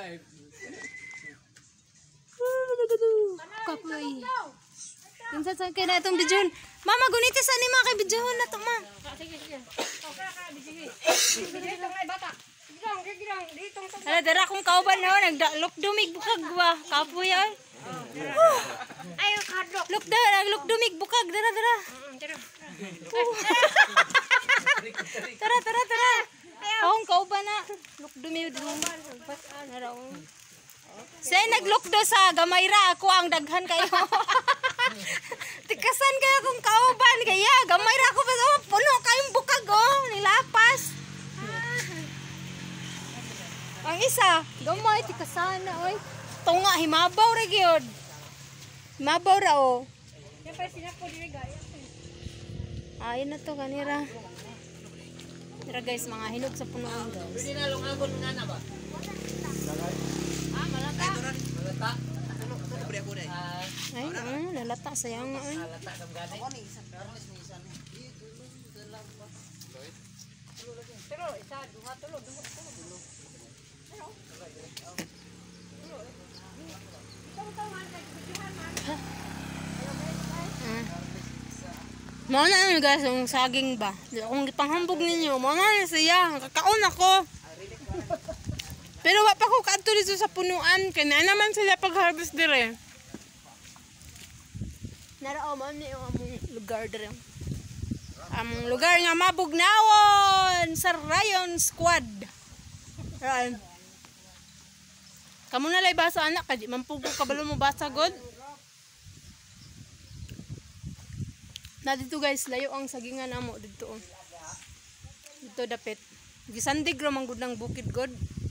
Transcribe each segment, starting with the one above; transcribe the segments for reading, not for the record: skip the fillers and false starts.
Kapoy. Kinsa sa kay na itong bidyon. Mama gunitis ani mga kay bidyon na to ma. Sige. Okay ka sige. Dito may bata. Gidang ditong to. Ala dara kong kauban na nagdalok dumig bukag ba. Kapoy ay. Ayo kadlok. Lok dumig bukag dara. Tara. Akong kauban na. Lok dumig bataan na raw. Say naglukdo sa gamayra ako ang daghan kayo. Tikasan kaya kung kauban kaya gamayra ako pa puno kayong bukag oh nilapas. Ang isa gamay tikasan na oy. Tunga himabaw ra gyud. Himabaw ra oh. Yan pa sinapo diri gaya. Ayun na to kanira. Tara guys mga hinog sa punuan guys. Pwede na lungagon nga na ba? Malata. Malata. Ano pre ako dai? Ay, nalata sayang nga ay. Malata kam gani. Ako ni isa ni isa ni. Pero isa duha tulo. Mao na yun guys, yung saging ba? Kung ipanghambog ninyo, mao na siya. Kakaon ako. Pero wa pa ko kadto dito sa punuan. Kaya naman sila pag-harvest dire. Narao man ni among lugar dire. Among lugar nga Mabugnawon sa Rayon Squad. Ran. Kamu na lay basa anak kadi mampugo kabalo mo basa god. Na dito guys, layo ang sagingan namo dito. Dito dapit. Gisandig ra man gud ng bukid god.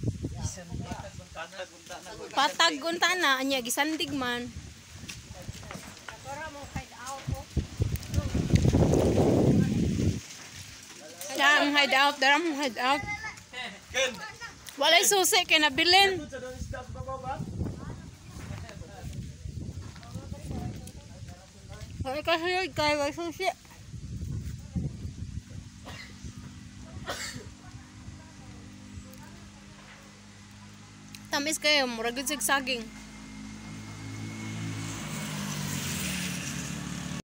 Patag unta na anya gisandig man. Para mo hide out ko. Daram hide out, daram hide out. Walay susi kay nabilin. Ay kasi kay walay susi. Tamis kayo, murag gud sig saging.